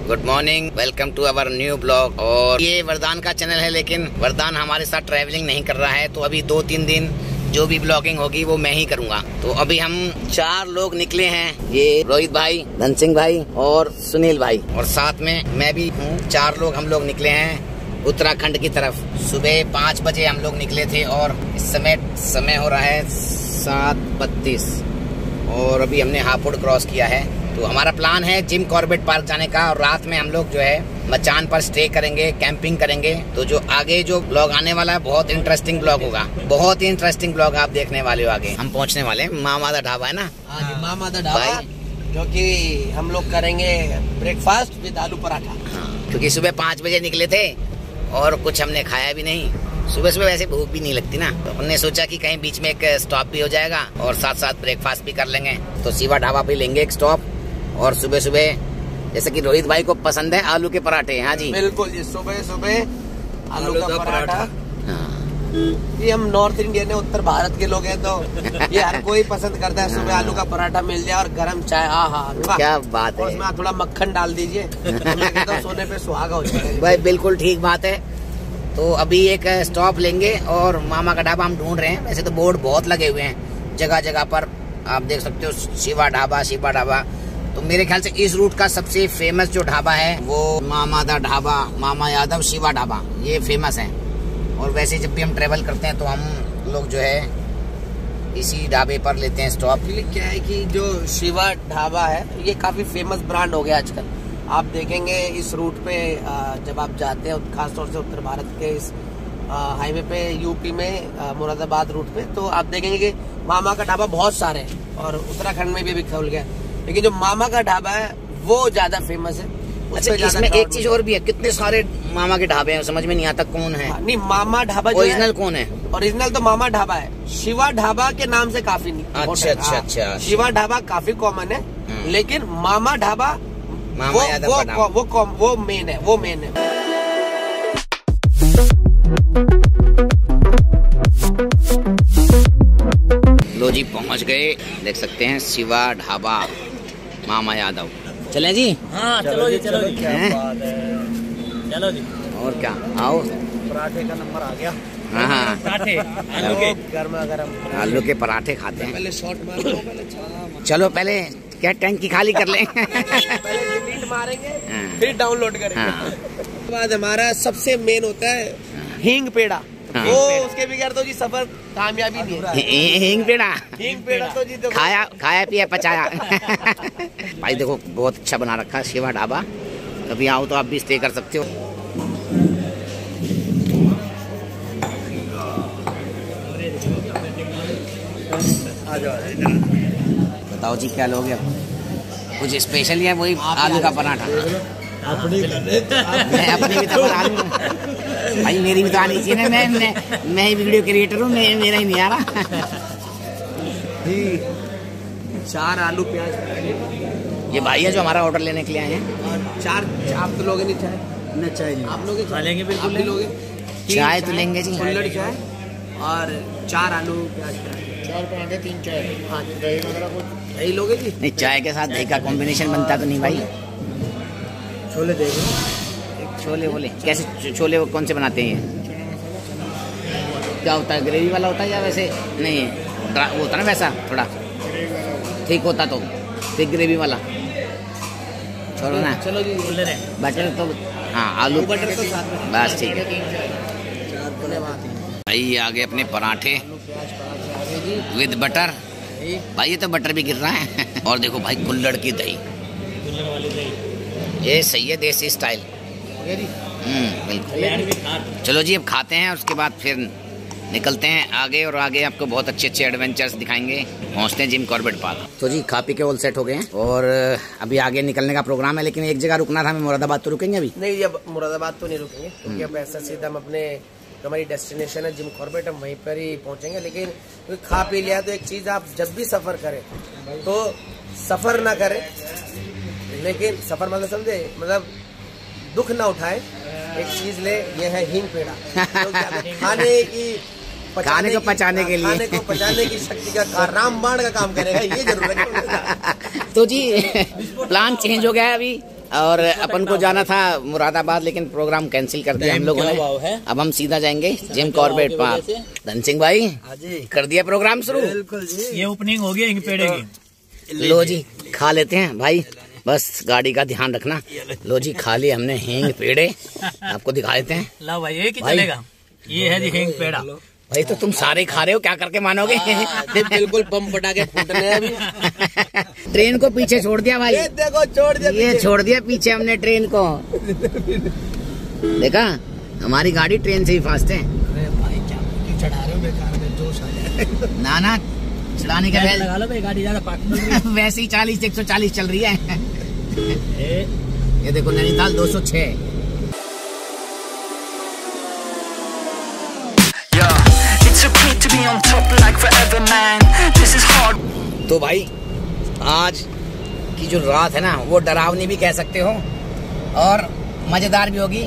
Good morning, welcome to our new blog. और ये वरदान का चैनल है, लेकिन वरदान हमारे साथ ट्रैवलिंग नहीं कर रहा है, तो अभी 2-3 दिन जो भी ब्लॉगिंग होगी वो मैं ही करूंगा। तो अभी हम 4 लोग निकले हैं, ये रोहित भाई, धन सिंह भाई और सुनील भाई, और साथ में मैं भी हूँ। 4 लोग हम लोग निकले हैं उत्तराखंड की तरफ। सुबह 5 बजे हम लोग निकले थे और इस समय हो रहा है 7:32 और अभी हमने हापुड़ क्रॉस किया है। तो हमारा प्लान है जिम कॉर्बेट पार्क जाने का, और रात में हम लोग जो है मचान पर स्टे करेंगे, कैंपिंग करेंगे। तो जो आगे जो ब्लॉग आने वाला है बहुत इंटरेस्टिंग ब्लॉग होगा, बहुत ही इंटरेस्टिंग ब्लॉग आप देखने वाले हो। आगे हम पहुंचने वाले हैं मामादा ढाबा, है ना? हाँ, मामादा ढाबा, जो कि हम लोग करेंगे ब्रेकफास्ट विद आलू पराठा। हाँ, क्योंकि सुबह 5 बजे निकले थे और कुछ हमने खाया भी नहीं। सुबह सुबह वैसे भूख भी नहीं लगती ना, तो हमने सोचा कि कहीं बीच में एक स्टॉप भी हो जाएगा और साथ साथ ब्रेकफास्ट भी कर लेंगे। तो शिवा ढाबा पे लेंगे एक स्टॉप, और सुबह सुबह जैसे कि रोहित भाई को पसंद है आलू के पराठे। हाँ जी, बिल्कुल जी, सुबह सुबह आलू का पराठा। हाँ। ये हम नॉर्थ इंडियन है, उत्तर भारत के लोग हैं, तो ये हर कोई पसंद करता है। सुबह आलू का पराठा मिल जाए और गरम चाय, क्या बात है। उसमें थोड़ा मक्खन डाल दीजिए, मैं कहता हूँ सोने पे सुहागा हो जाएगा भाई। बिल्कुल ठीक बात है। तो अभी एक स्टॉप लेंगे और मामा का ढाबा हम ढूंढ रहे हैं। वैसे तो बोर्ड बहुत लगे हुए हैं जगह जगह पर, आप देख सकते हो शिवा ढाबा। तो मेरे ख्याल से इस रूट का सबसे फेमस जो ढाबा है वो मामादा ढाबा, मामा यादव शिवा ढाबा, ये फेमस है। और वैसे जब भी हम ट्रेवल करते हैं तो हम लोग जो है इसी ढाबे पर लेते हैं स्टॉप। क्या है कि जो शिवा ढाबा है ये काफी फेमस ब्रांड हो गया आजकल। आप देखेंगे इस रूट पे जब आप जाते हैं, खासतौर से उत्तर भारत के इस हाईवे पे, यूपी में मुरादाबाद रूट पे, तो आप देखेंगे कि मामा का ढाबा बहुत सारे हैं और उत्तराखंड में भी खुल गया। लेकिन जो मामा का ढाबा है वो ज्यादा फेमस है। अच्छा, इसमें एक चीज और भी है, कितने सारे मामा के ढाबे हैं, समझ में नहीं आता कौन है। नहीं, मामा ढाबा ओरिजिनल कौन है? ओरिजिनल तो मामा ढाबा है, शिवा ढाबा के नाम से काफी नहीं। अच्छा। शिवा ढाबा काफी कॉमन है, लेकिन मामा ढाबा वो मेन है। लो जी, पहुंच गए, देख सकते हैं शिवा ढाबा मामा यादव। चले जी? हाँ चलो जी। क्या बात है, चलो जी। और क्या, आओ। पराठे का नंबर आ गया। हाँ, पराठे आलू के गर्मा गर्म आलू के पराठे खाते हैं। पहले शॉट मारो, चलो पहले क्या टैंकी खाली कर लें। पहले डिलीट मारेंगे, हाँ। फिर डाउनलोड करेंगे। हाँ। उसके बाद हमारा सबसे मेन होता है हींग पेड़ा। हाँ। वो उसके बगैर तो जी सफर कामयाबी नहीं है। हींग पेड़ा तो जी खाया पिया पचाया। भाई देखो बहुत अच्छा बना रखा है शिवा ढाबा, कभी आओ तो आप भी स्टे कर सकते हो। बताओ जी क्या लोगे अब? कुछ स्पेशल है? वही आलू का पराठा। मैं अपनी भी तो बना लूं भाई, मेरी भी तो आनी चाहिए ना। मैं ही वीडियो क्रिएटर हूँ, मेरा ही नहीं आ रहा। 4 आलू प्याज। ये भाई है जो हमारा ऑर्डर लेने के लिए आए हैं। 4 आप तो लोगे नहीं चाय? न चाय नहीं, आप लोगे? खा लेंगे, बिल्कुल लोगे। चाय तो लेंगे जी, कुल्हड़ चाय और 4 आलू प्याज। 4 पराठे 3 चाय। हाँ, दही वगैरह कुछ दही लोगे जी? नहीं, चाय के साथ दही का कॉम्बिनेशन बनता तो नहीं भाई। छोले देंगे। छोले बोले कैसे? छोले वो कौन से बनाते हैं? क्या होता है, ग्रेवी वाला होता है या वैसे? नहीं, वो होता ना वैसा, थोड़ा ठीक होता तो थिक ग्रेवी वाला। छोड़ो ना, चलो जी, बटर तो हाँ, आलू बटर तो साथ में, बस ठीक है। 4 भाई ये आ गए अपने पराठे विद बटर। भाई ये तो बटर भी गिर रहा है। और देखो भाई कुल्हड़ की दही, ये सही है, देसी स्टाइल। बिल्कुल। चलो जी अब खाते हैं, उसके बाद फिर निकलते हैं आगे, और आगे आपको बहुत अच्छे अच्छे एडवेंचर्स दिखाएंगे। पहुंचते हैं जिम कॉर्बेट पार्क। तो जी खा पी के ऑल सेट हो गए हैं और अभी आगे निकलने का प्रोग्राम है, लेकिन एक जगह रुकना था। हमें मुरादाबाद तो रुकेंगे अभी? नहीं, जब मुरादाबाद तो नहीं रुकेंगे, क्योंकि अब ऐसा सीधा हम अपने, हमारी डेस्टिनेशन है जिम कॉर्बेट, हम वहीं पर ही पहुंचेंगे। लेकिन खा पी लिया तो एक चीज, आप जब भी सफर करें तो सफर ना करें, लेकिन सफर मतलब समझे, मतलब दुख ना उठाए। एक चीज ले, ये है हींग पेड़ा, खाने को पचाने के लिए, खाने को पचाने की शक्ति का रामबाण का काम करेगा, ये जरूर है। तो जी प्लान चेंज हो गया है अभी। और अपन को जाना था मुरादाबाद, लेकिन प्रोग्राम कैंसिल कर दिया हम लोगों ने। अब हम सीधा जाएंगे Jim Corbett park. Dhan Singh भाई कर दिया प्रोग्राम शुरू। बिल्कुल जी, ये ओपनिंग हो गई पेड़े की। लो जी खा लेते हैं भाई, बस गाड़ी का ध्यान रखना। लो जी खा लिए हमने हींग पेड़े, आपको दिखा देते हैं। ला भाई एक ही चलेगा, ये है जी हींग पेड़ा। भाई तो तुम सारे खा रहे हो, क्या करके मानोगे? बिल्कुल बम पटाखे फूटने हैं अभी। ट्रेन को पीछे छोड़ दिया भाई, देखो छोड़ दिया, ये छोड़ दिया पीछे हमने ट्रेन को। देखा हमारी गाड़ी ट्रेन से ही फास्ट है। अरे भाई क्या चढ़ा रहे हो, बेकार में जोश आ जाए। ना चढ़ाने का लगा लो भाई, गाड़ी ज्यादा पार्क वैसे ही 40-140 चल रही है। ये देखो नैनीताल 206। तो भाई आज की जो रात है ना वो डरावनी भी कह सकते हो और मजेदार भी होगी,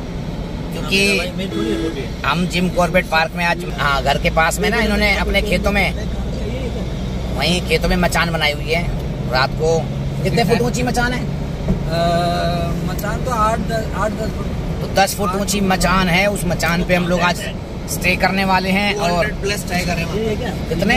क्योंकि हम जिम कॉर्बेट पार्क में आज घर के पास में ना इन्होंने अपने खेतों में, वहीं खेतों में मचान बनाई हुई है। रात को कितने फुट ऊंची मचान है? मचान तो 8-10 फुट, तो 10 फुट ऊंची मचान है। उस मचान पे हम लोग आज स्टे करने वाले हैं। और प्लस ट्राई करें कितने?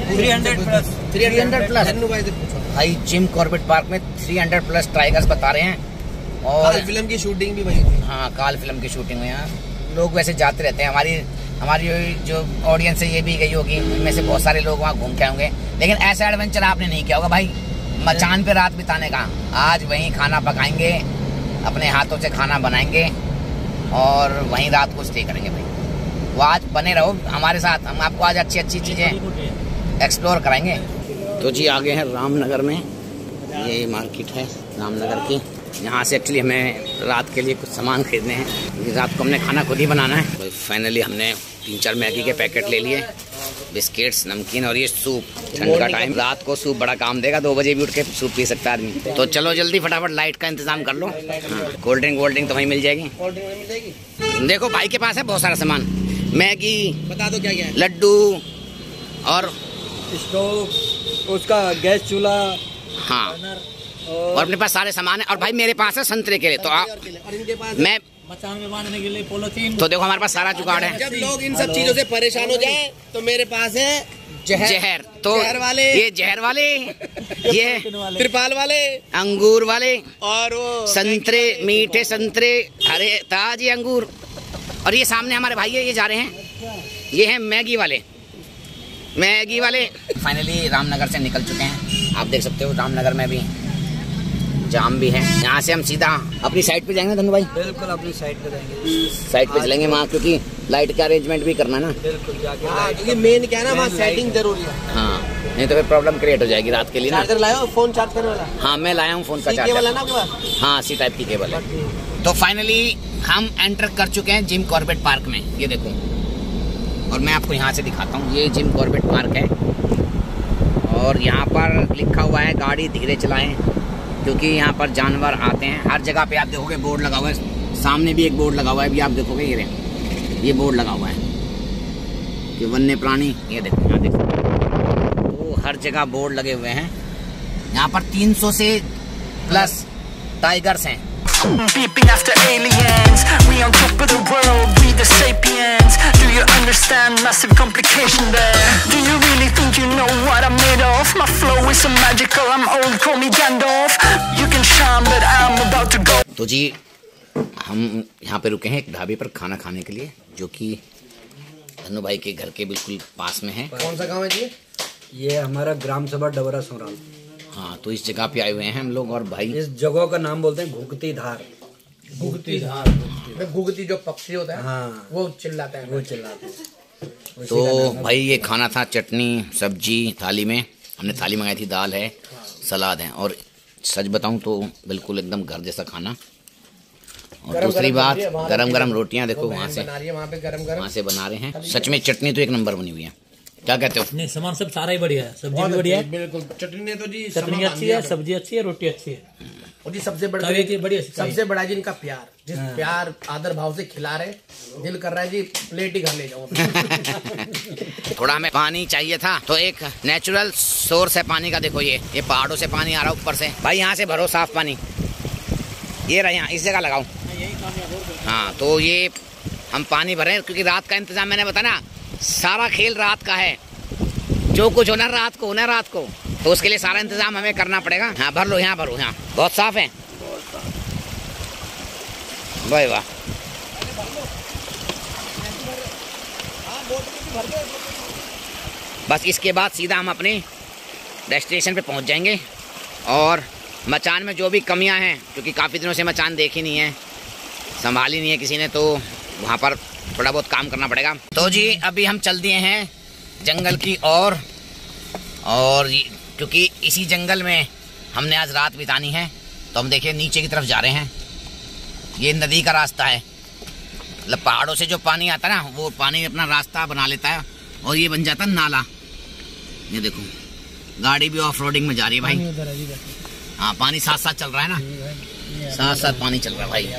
300 प्लस भाई जिम कॉर्बेट पार्क में 300 प्लस टाइगर्स बता रहे हैं। और फिल्म की शूटिंग भी वही थी। हाँ काल फिल्म की शूटिंग हुई है। लोग वैसे जाते रहते हैं, हमारी जो ऑडियंस है ये भी गई होगी, इनमें से बहुत सारे लोग वहाँ घूम के आएंगे। लेकिन ऐसा एडवेंचर आपने नहीं किया होगा भाई, मचान पे रात बिताने का। आज वहीं खाना पकाएंगे, अपने हाथों से खाना बनाएंगे और वहीं रात को स्टे करेंगे भाई। वो आज बने रहो हमारे साथ, हम आपको आज अच्छी अच्छी चीजें एक्सप्लोर कराएंगे। तो जी आगे है रामनगर में, ये मार्केट है रामनगर की। यहाँ से एक्चुअली हमें रात के लिए कुछ सामान खरीदने हैं। रात को हमने खाना खुद ही बनाना है। तो फाइनली हमने 3-4 मैगी के पैकेट ले लिए, बिस्किट्स, नमकीन और ये सूप। ठंड का टाइम, रात को सूप बड़ा काम देगा। 2 बजे भी उठ के सूप पी सकता है आदमी। तो चलो जल्दी फटाफट लाइट का इंतजाम कर लो। कोल्ड ड्रिंक तो वहीं मिल जाएगी। देखो भाई के पास है बहुत सारा सामान, मैगी, बता दो क्या क्या है। लड्डू और स्टोव, उसका गैस चूल्हा, हाँ, और अपने पास सारे सामान है। और भाई मेरे पास है संतरे के लिए, तो आप मैं मचान में बांधने के लिए पॉलीथीन। तो देखो हमारे पास सारा जुगाड़ है। जब लोग इन सब चीजों से परेशान हो जाए तो मेरे पास है जहर। तो जहर वाले, ये जहर वाले, ये त्रिपाल वाले, अंगूर वाले और वो संतरे, मीठे संतरे, हरे ताजे अंगूर। और ये सामने हमारे भाई है, ये जा रहे हैं, ये हैं मैगी वाले। फाइनली रामनगर से निकल चुके हैं। आप देख सकते हो रामनगर में भी जाम भी है। यहाँ से हम सीधा अपनी साइड पे जाएंगे धनु भाई। बिल्कुल अपनी साइड पे जाएंगे, साइड पे चलेंगे वहाँ, क्योंकि लाइट का अरेंजमेंट भी करना ना। बिल्कुल जाके क्योंकि मेन क्या है ना, वहाँ सेटिंग जरूरी है। हाँ नहीं तो फिर प्रॉब्लम क्रिएट हो जाएगी रात के लिए ना। चार्जर लाए हो, फोन चार्ज करने वाला? हाँ मैं लाया हूँ फोन का केबल है चार्जर। ना आपके पास? हाँ सी टाइप की केबल है। तो फाइनली हम एंटर कर चुके हैं जिम कॉर्बेट पार्क में। ये देखो, और मैं आपको यहाँ से दिखाता हूँ। ये जिम कॉर्बेट पार्क है और यहाँ पर लिखा हुआ है गाड़ी धीरे चलाएं, क्योंकि यहाँ पर जानवर आते हैं। हर जगह पे आप देखोगे बोर्ड लगा हुआ है। सामने भी एक बोर्ड लगा हुआ है, अभी आप देखोगे ये बोर्ड लगा हुआ है कि वन्य प्राणी। ये देखो यहाँ देख सकते हो, तो हर जगह बोर्ड लगे हुए हैं। यहाँ पर 300 से प्लस टाइगर्स हैं। Peeping after aliens, we on top of the world, we the sapiens. Do you understand massive complication there? Do you really think you know what I'm made of? My flow is so magical, I'm old, call me Gandalf. You can shine, but I'm about to go. तो जी हम यहाँ पे रुके हैं एक ढाबे पर खाना खाने के लिए, जो कि धनु भाई के घर के बिल्कुल पास में है। कौन सा गाँव है जी? ये हमारा ग्राम सभा डबरा सोराल। हाँ तो इस जगह पे आए हुए हैं हम लोग। और भाई इस जगह का नाम बोलते हैं घुगती धार। घुगती जो पक्षी होता है, हाँ वो चिल्लाता है, वो चिल्लाते हैं। तो भाई ये खाना था, चटनी सब्जी थाली में। हमने थाली मंगाई थी, दाल है, सलाद है, और सच बताऊं तो बिल्कुल एकदम घर जैसा खाना। और दूसरी बात गरम रोटियां देखो वहाँ से बना रहे हैं। सच में चटनी तो एक नंबर बनी हुई है। क्या कहते हो? नहीं सामान सब सारा ही बढ़िया है, सब्जी भी बढ़िया है। बिल्कुल चटनी ने तो जी, चटनी अच्छी है, सब्जी अच्छी है, रोटी अच्छी है। और जी सबसे बड़ा जी इनका प्यार, जिस प्यार आदर भाव से खिला रहे, दिल कर रहा है जी प्लेट ही घर ले जाऊं। थोड़ा हमें पानी चाहिए था, तो एक नेचुरल सोर्स है पानी का। देखो ये पहाड़ों से पानी आ रहा है ऊपर से। भाई यहाँ से भरो साफ पानी। ये रहे यहाँ, इस जगह लगाओ। हाँ तो ये हम पानी भरें क्योंकि रात का इंतजाम मैंने बताया ना, सारा खेल रात का है। जो कुछ होना रात को होना रात को, तो उसके लिए सारा इंतजाम हमें करना पड़ेगा। हाँ भर लो, यहाँ भरो, यहाँ बहुत साफ है। वाह वाह, बस इसके बाद सीधा हम अपने डेस्टिनेशन पे पहुंच जाएंगे। और मचान में जो भी कमियां हैं, क्योंकि काफ़ी दिनों से मचान देखी नहीं है, संभाली नहीं है किसी ने, तो वहाँ पर थोड़ा बहुत काम करना पड़ेगा। तो जी अभी हम चल दिए हैं जंगल की और क्योंकि इसी जंगल में हमने आज रात बितानी है, तो हम देखिए नीचे की तरफ जा रहे हैं। ये नदी का रास्ता है, मतलब पहाड़ों से जो पानी आता है ना, वो पानी अपना रास्ता बना लेता है और ये बन जाता है नाला। ये देखो गाड़ी भी ऑफ रोडिंग में जा रही है भाई। हाँ पानी साथ साथ चल रहा है ना, साथ साथ पानी चल रहा है भाई।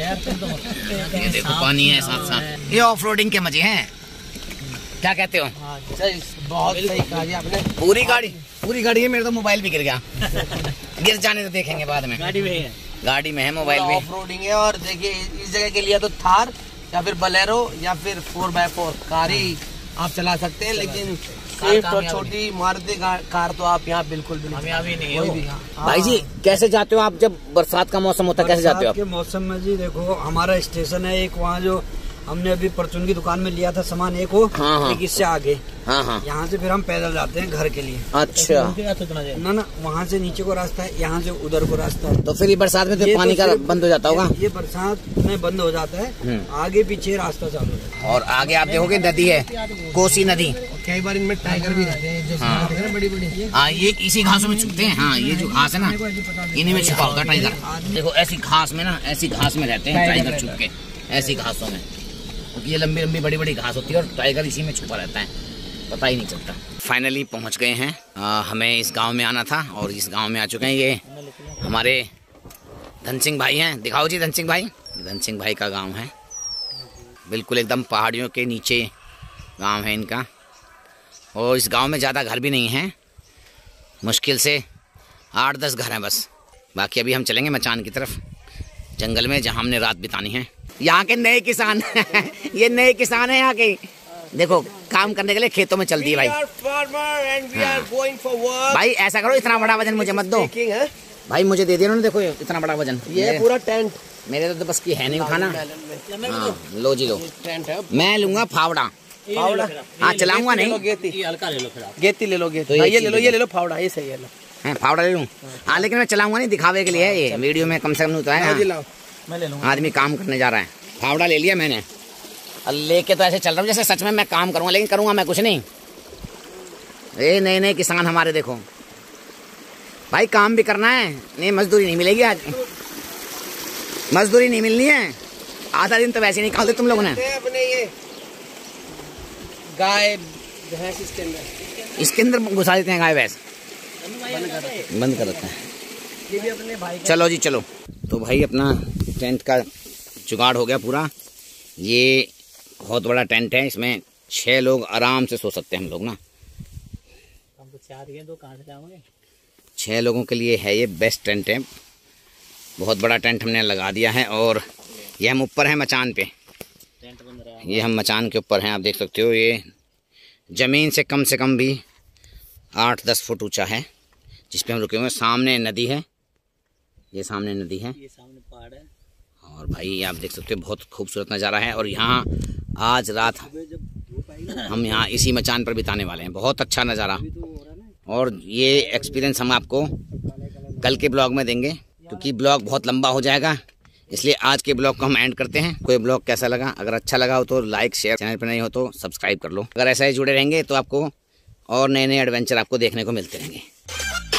ये देखो पानी है साथ साथ, ये ऑफ रोडिंग के मजे हैं। क्या कहते हो? बहुत सही कहा जी आपने। पूरी गाड़ी है, मेरा तो मोबाइल भी गिर गया। गिर जाने तो देखेंगे बाद में। गाड़ी में है मोबाइल भी। ऑफ रोडिंग है। और देखिए इस जगह के लिए तो थार या फिर बलेरो या फिर 4x4 कार ही आप चला सकते हैं, लेकिन स्विफ्ट और छोटी मारुति कार तो आप यहाँ बिल्कुल भी नहीं है। भाई जी कैसे जाते हो आप जब बरसात का मौसम होता है, कैसे जाते हो आप? के मौसम में जी देखो, हमारा स्टेशन है एक, वहाँ जो हमने अभी परचून की दुकान में लिया था सामान, एक हो हाँ। एक इससे आगे। हाँ। यहाँ से फिर हम पैदल जाते हैं घर के लिए। अच्छा ना वहाँ से नीचे को रास्ता है, यहाँ से उधर को रास्ता है। तो फिर ये बरसात में तो पानी का बंद हो जाता होगा। ये बरसात में बंद हो जाता है, आगे पीछे रास्ता चालू है। और आगे आप देखोगे नदी है, कोसी नदी। कई बार इनमें टाइगर भी रहते हैं, जो बड़ी। हाँ ये इसी घासों में छुपते हैं। हाँ ये जो घास है ना, इन्हीं में छुपा होता है टाइगर। देखो ऐसी घास में ना, ऐसी घास में रहते हैं टाइगर छुप के, ऐसी घासों में, क्योंकि ये लंबी लंबी बड़ी बड़ी घास होती है और टाइगर इसी में छुपा रहता है, पता ही नहीं चलता। फाइनली पहुंच गए हैं। हमें इस गांव में आना था और इस गांव में आ चुके हैं। ये हमारे धन सिंह भाई हैं, दिखाओ जी धन सिंह भाई। धन सिंह भाई का गांव है, बिल्कुल एकदम पहाड़ियों के नीचे गांव है इनका। और इस गांव में ज़्यादा घर भी नहीं हैं, मुश्किल से 8-10 घर हैं बस। बाकी अभी हम चलेंगे मचान की तरफ, जंगल में, जहाँ हमने रात बितानी है। यहाँ के नए किसान ये नए किसान हैं यहाँ के, देखो काम करने के लिए खेतों में चल दिए भाई। भाई ऐसा करो, इतना बड़ा वजन मुझे मत दो भाई, मुझे दे दिया उन्होंने। देखो इतना बड़ा वजन, ये पूरा टेंट मेरे तो बस की है नहीं उठाना। हाँ, लो जी लो, मैं लूंगा फावड़ा। हाँ चलाऊंगा नहीं, गेती ले लो। तो ये ले लो फावड़ा, ये सही है। फावड़ा ले लूँ। हाँ लेकिन मैं चलाऊंगा नहीं, दिखावे के लिए है ये, वीडियो में कम से कम होता है। आदमी काम करने जा रहा है। फावड़ा ले लिया मैंने, लेके तो ऐसे चल रहा हूँ जैसे सच में मैं काम करूंगा, लेकिन करूंगा मैं कुछ नहीं। ये नए नए किसान हमारे, देखो भाई काम भी करना है, नहीं मजदूरी नहीं मिलेगी आज, मजदूरी नहीं मिलनी है। आधा दिन तो वैसे नहीं खाते तुम लोगों ने। अपने ये गाय भैंस इसके अंदर घुसा देते हैं, गाय भैंस बंद कर देते हैं। ये भी अपने भाई। चलो जी चलो। तो भाई अपना टेंट का जुगाड़ हो गया पूरा। ये बहुत बड़ा टेंट है, इसमें 6 लोग आराम से सो सकते हैं हम लोग ना। हम तो 4 ही हैं, 2 कहाँ से लाएंगे? 6 लोगों के लिए है ये बेस्ट टेंट है। बहुत बड़ा टेंट हमने लगा दिया है और ये हम ऊपर हैं मचान पे। टेंट बन रहा है। ये हम मचान के ऊपर हैं, आप देख सकते हो। ये ज़मीन से कम भी 8-10 फुट ऊंचा है जिस पे हम रुके हुए हैं। सामने नदी है, ये सामने नदी है, ये सामने पहाड़ है। और भाई आप देख सकते हो बहुत खूबसूरत नज़ारा है। और यहाँ आज रात हम यहाँ इसी मचान पर बिताने वाले हैं। बहुत अच्छा नज़ारा, और ये एक्सपीरियंस हम आपको कल के ब्लॉग में देंगे, क्योंकि ब्लॉग बहुत लंबा हो जाएगा। इसलिए आज के ब्लॉग को हम एंड करते हैं। कोई ब्लॉग कैसा लगा, अगर अच्छा लगा हो तो लाइक शेयर, चैनल पर नहीं हो तो सब्सक्राइब कर लो। अगर ऐसा ही जुड़े रहेंगे तो आपको और नए नए एडवेंचर आपको देखने को मिलते रहेंगे।